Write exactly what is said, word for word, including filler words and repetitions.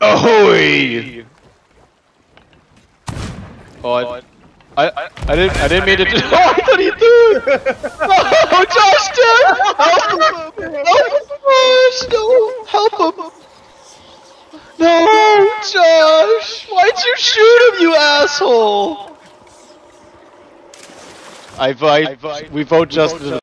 Ahoy! Oh, I, I, I, I didn't, I didn't mean to do. Oh, I thought he threw it. Oh, Josh, dude! Help him! Josh, no, help him! No, Josh! Why'd you shoot him, you asshole? I vote. We vote Justin.